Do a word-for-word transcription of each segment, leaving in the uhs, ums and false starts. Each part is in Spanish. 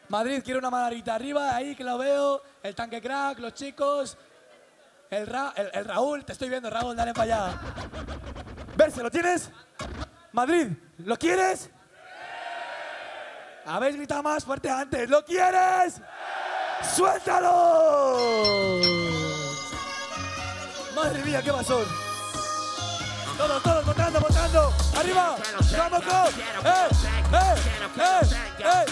Madrid quiere una manarita arriba, ahí que lo veo. El tanque crack, los chicos. El, Ra el, el Raúl, te estoy viendo, Raúl, dale para allá. Verse, ¿lo tienes? Madrid, ¿lo quieres? Habéis gritado más fuerte antes. ¿Lo quieres? ¡Suéltalo! Madre mía, qué pasó. Todos, todos, votando, votando. ¡Arriba! ¡Vamos, go! ¡Eh! ¡Eh! ¡Eh! ¡Eh!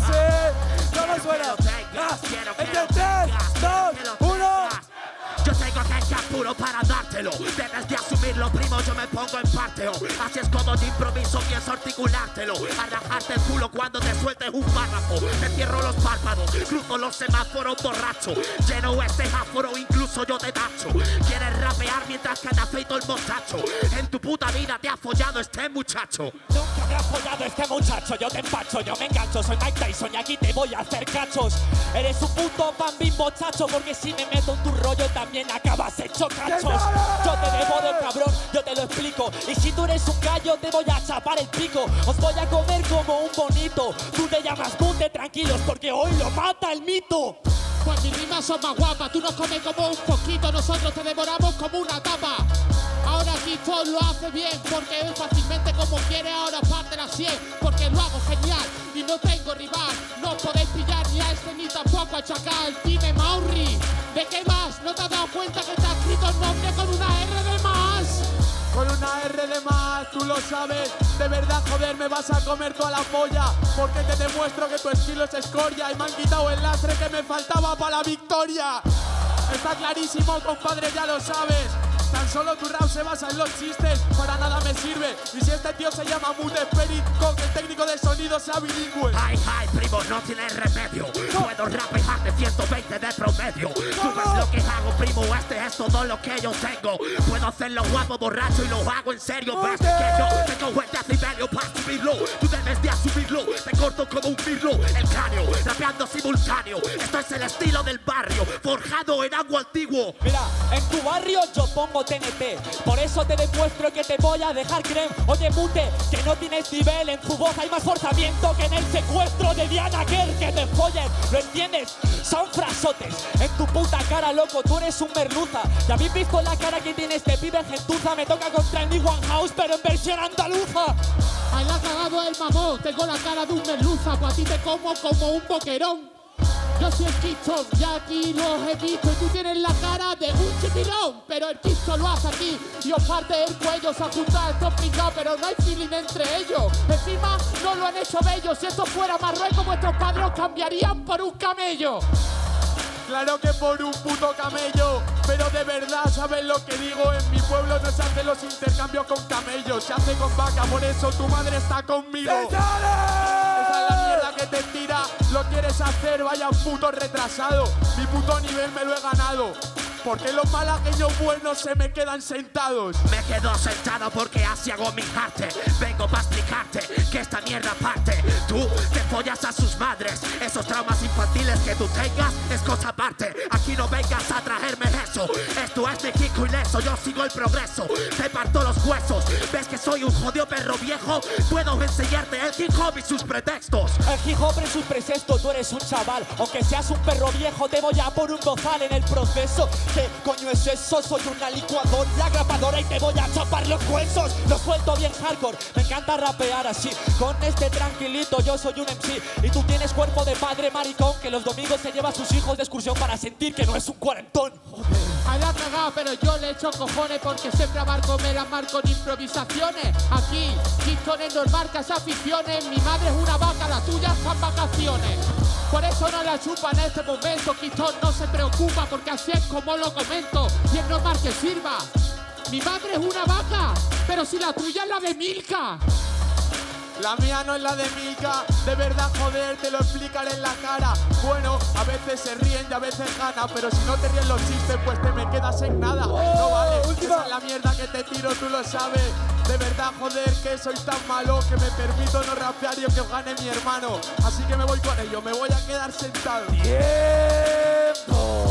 ¡Ese! ¿Cómo suena? ¡Ah! ¡Entre tres, dos, uno! Yo tengo que apuro para dártelo. Debes de asumirlo, primo, yo me pongo en parteo. Así es como de improviso pienso articulártelo. A rajarte el culo cuando te sueltes un párrafo. Te cierro los párpados, cruzo los semáforos borracho. Lleno este áforo, incluso yo te tacho. Quieres rapear mientras que te afeito el mostacho. En tu puta vida te ha follado este muchacho. Nunca me ha follado este muchacho, yo te empacho, yo me engancho. Soy Mike Tyson y aquí te voy a hacer cachos. Eres un puto bambimbo chacho, porque si me meto en tu rollo también acabas hecho cachos. Yo te devoro, cabrón, yo te lo explico. Y si tú eres un gallo, te voy a chapar el pico. Os voy a comer como un bonito. Tú te llamas Bunde, tranquilos, porque hoy lo mata el mito. Pues mis rimas son más guapas, tú nos comes como un poquito, nosotros te devoramos como una tapa. Ahora Keystone lo hace bien, porque él fácilmente como quiere ahora parte la cien, porque lo hago genial y no tengo rival. No podéis pillar ni a este ni tampoco a Chacal. Dime Mauri, ¿de qué más? ¿No te has dado cuenta que te ha escrito el nombre con una R de más? Con una R de más, tú lo sabes. De verdad, joder, me vas a comer toda la polla, porque te demuestro que tu estilo es escoria y me han quitado el lastre que me faltaba para la victoria. Está clarísimo, compadre, ya lo sabes. Tan solo tu rap se basa en los chistes, para nada me sirve. Y si este tío se llama Mute Spirit, con que el técnico de sonido sea bilingüe. Ay, ay, primo, no tienes remedio. Puedo rapear de ciento veinte de promedio. Tú ves lo que hago, primo, este es todo lo que yo tengo. Puedo hacerlo guapo, borracho y lo hago en serio. Ves que yo tengo el decibelio para subirlo. Tú debes de asumirlo, te corto como un birlo. El cráneo, rapeando simultáneo. Esto es el estilo del barrio, forjado en agua antiguo. Mira, en tu barrio yo pongo T N T, por eso te demuestro que te voy a dejar creme. Oye, Mute, que no tienes nivel, en tu voz hay más forzamiento que en el secuestro de Diana Kerr. Que te follen, ¿lo entiendes? Son frasotes en tu puta cara, loco, tú eres un merluza. ¿Ya habéis visto la cara que tiene este pibe gentuza? Me toca contra el One House, pero en versión andaluza. Ahí la ha cagado el mamón, tengo la cara de un merluza, pues a ti te como como un boquerón. Yo soy el Keystone y aquí los he visto y tú tienes la cara de un chipilón, pero el Keystone lo hace aquí y os parte el cuello. Se apunta estos pringados, pero no hay feeling entre ellos. Encima no lo han hecho bellos. Si esto fuera Marruecos, vuestros padres os cambiarían por un camello. Claro que por un puto camello, pero de verdad, ¿sabes lo que digo? En mi pueblo no se hacen los intercambios con camellos, se hace con vaca, por eso tu madre está conmigo. Esa es la mierda que te tira, lo quieres hacer, vaya puto retrasado. Mi puto nivel me lo he ganado, porque los malagueños buenos se me quedan sentados. Me quedo sentado porque así hago mi arte. Vengo para explicarte que esta mierda parte. Tú te follas a sus madres. Esos traumas infantiles que tú tengas es cosa aparte. Aquí no vengas a traerme eso. Esto es mi Kiko ileso, yo sigo el progreso. Te parto los huesos. ¿Ves que soy un jodido perro viejo? Puedo enseñarte el hip hop y sus pretextos. El hip hop y sus pretextos, tú eres un chaval. Aunque seas un perro viejo, te voy a por un bozal en el proceso. ¿Qué coño es eso? Soy una licuadora, la grapadora y te voy a chapar los huesos. Lo suelto bien hardcore, me encanta rapear así. Con este tranquilito yo soy un M C y tú tienes cuerpo de padre maricón que los domingos se lleva a sus hijos de excursión para sentir que no es un cuarentón. Joder. A la cagada, pero yo le echo cojones porque siempre abarco me las marco en improvisaciones. Aquí, Keystone nos marca esas aficiones. Mi madre es una vaca, la tuya están vacaciones. Por eso no la chupa en este momento. Keystone no se preocupa porque así es como lo comento. Y el no marque sirva. Mi madre es una vaca, pero si la tuya es la de Milka. La mía no es la de Milka, de verdad, joder, te lo explicaré en la cara. Bueno, a veces se ríen y a veces gana, pero si no te ríen los chistes, pues te me quedas en nada. Oh, no vale, última. esa es la mierda que te tiro, tú lo sabes. De verdad, joder, que soy tan malo que me permito no rapear y que os gane mi hermano. Así que me voy con ello, me voy a quedar sentado. ¡Tiempo!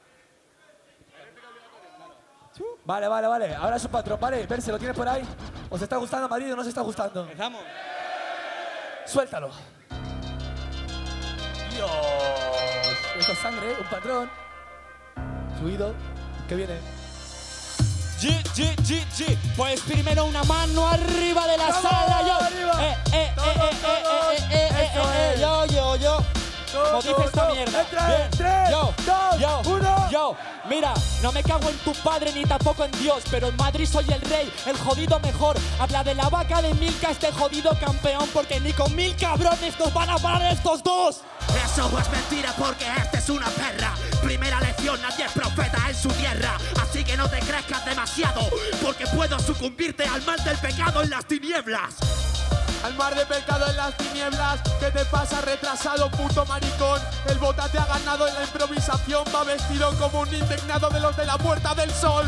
Vale, vale, vale. Ahora es un patrón, ¿vale? Verse, ¿lo tienes por ahí? ¿Os está gustando Madrid o no os está gustando? Empezamos. Suéltalo. Dios. Esto es sangre, un patrón. Fluido. ¿Qué viene? G, G, G, G. Pues primero una mano arriba de la ¡Vamos, sala, yo. arriba! Eh, eh, Todos, eh, eh, todos. eh, eh, eh, Eso eh, eh, es. yo, yo, yo. Como dice esta mierda. Entra, Bien. tres, yo, dos, yo, uno. yo. Mira, no me cago en tu padre ni tampoco en Dios, pero en Madrid soy el rey, el jodido mejor. Habla de la vaca de Milka, este jodido campeón, porque ni con mil cabrones nos van a parar estos dos. Eso es mentira porque esta es una perra. Primera lección, nadie es profeta en su tierra. Así que no te crezcas demasiado, porque puedo sucumbirte al mal del pecado en las tinieblas. Al mar de pecado en las tinieblas. ¿Qué te pasa, retrasado, puto maricón? El bota te ha ganado en la improvisación. Va vestido como un indignado de los de la Puerta del Sol.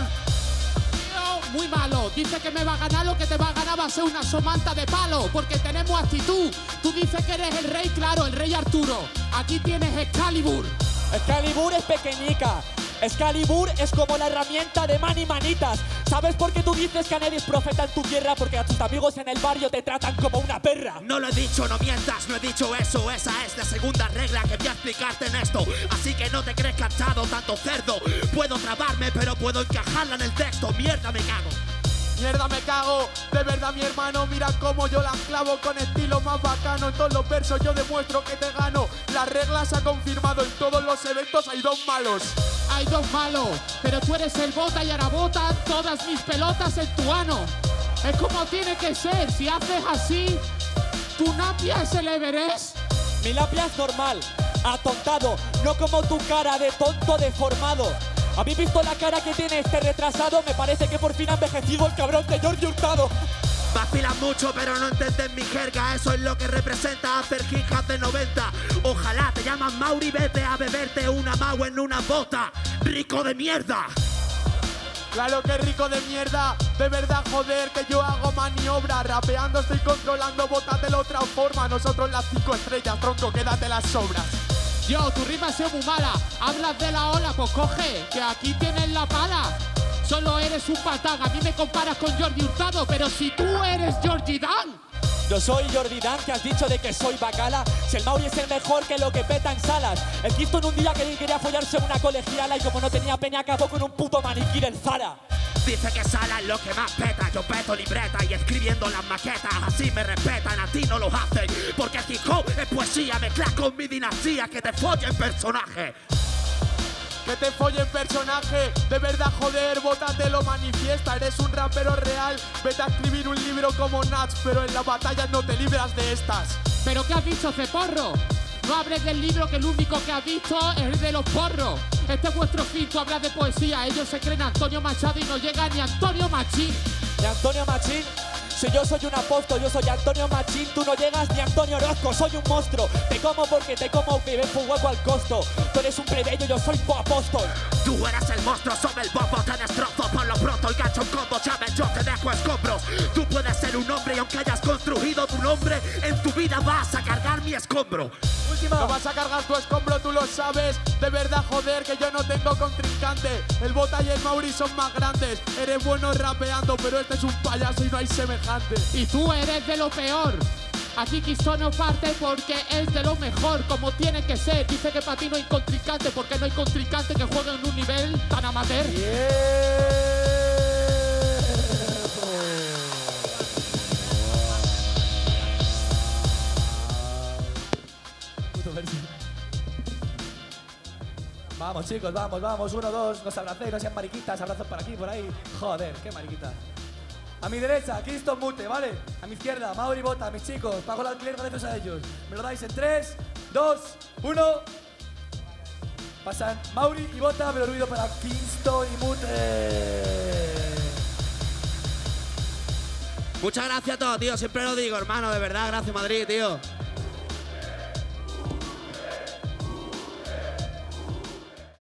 Tío, muy malo. Dice que me va a ganar, lo que te va a ganar va a ser una somanta de palo, porque tenemos actitud. Tú dices que eres el rey, claro, el rey Arturo. Aquí tienes Excalibur. Excalibur es pequeñica. Excalibur es como la herramienta de Manny Manitas. ¿Sabes por qué tú dices que nadie es profeta en tu tierra? Porque a tus amigos en el barrio te tratan como una perra. No lo he dicho, no mientas, no he dicho eso. Esa es la segunda regla que voy a explicarte en esto. Así que no te crees cansado, tanto cerdo. Puedo trabarme, pero puedo encajarla en el texto. Mierda, me cago. Mierda, me cago, de verdad, mi hermano. Mira cómo yo las clavo con estilo más bacano. En todos los versos yo demuestro que te gano. Las reglas se ha confirmado, en todos los eventos hay dos malos. Hay dos malos, pero tú eres el bota y ahora botan todas mis pelotas en tu ano. Es como tiene que ser. Si haces así, tu napia es el Everest. Mi lapia es normal, atontado, no como tu cara de tonto deformado. ¿Habéis visto la cara que tiene este retrasado? Me parece que por fin ha envejecido el cabrón de Jordi Hurtado. Vacilan mucho, pero no entienden mi jerga. Eso es lo que representa hacer hip hop de noventa. Ojalá te llaman Mauri, vete a beberte una Mau en una bota. Rico de mierda. Claro que rico de mierda, de verdad, joder, que yo hago maniobra. Rapeando estoy controlando, bota te lo transforma. Nosotros las cinco estrellas, tronco, quédate las sobras. Yo, tu rima ha sido muy mala. Hablas de la ola, pues coge, que aquí tienes la pala. Solo eres un patán, a mí me comparas con Jordi Hurtado, pero si tú eres Georgie Dan. Yo soy Jordi Dan, que has dicho de que soy bacala. Si el Mauri es el mejor, que lo que peta en salas. El Kisto en un día que quería follarse una colegiala y como no tenía peña acabó con un puto maniquí del Zara. Dice que Sala es lo que más peta. Yo peto libreta y escribiendo las maquetas. Así me respetan, a ti no lo hacen. Porque el hip hop es poesía, mezcla con mi dinastía. Que te follen personaje. Que te follen personaje, de verdad, joder, bótate lo manifiesta. Eres un rapero real, vete a escribir un libro como Nats, pero en las batallas no te libras de estas. ¿Pero qué has dicho, Ceporro? No hables del libro, que el único que has visto es el de los porros. Este es vuestro fin, tú hablas de poesía. Ellos se creen Antonio Machado y no llega ni Antonio Machín. ¿Y Antonio Machín? Si yo soy un apóstol, yo soy Antonio Machín, tú no llegas ni Antonio Orozco, soy un monstruo. Te como porque te como, que ven un hueco al costo. Tú eres un plebeyo, yo soy tu apóstol. Tú eres el monstruo, sobre el bombo te destrozo. Por lo pronto el gancho en combo, llamen, yo te dejo escombros. Tú puedes ser un hombre y aunque hayas construido tu nombre, en tu vida vas a cargar mi escombro. Última. No vas a cargar tu escombro, tú lo sabes. De verdad, joder, que yo no tengo contrincante. El Bota y el Mauri son más grandes. Eres bueno rapeando, pero este es un payaso y no hay semejante. Y tú eres de lo peor. Aquí Kisto no parte porque es de lo mejor, como tiene que ser. Dice que para ti no hay contrincante porque no hay contrincante que juegue en un nivel tan amateur. Vamos, chicos, vamos, vamos. Uno, dos, nos abracéis, no sean mariquitas. Abrazos por aquí, por ahí. Joder, qué mariquita. A mi derecha, Kisto Mute, ¿vale? A mi izquierda, Mauri Bota, mis chicos. Pago el alquiler gracias a ellos. Me lo dais en tres, dos, uno. Pasan Mauri y Bota, me lo olvido para Kisto y Mute. Muchas gracias a todos, tío. Siempre lo digo, hermano. De verdad, gracias, Madrid, tío.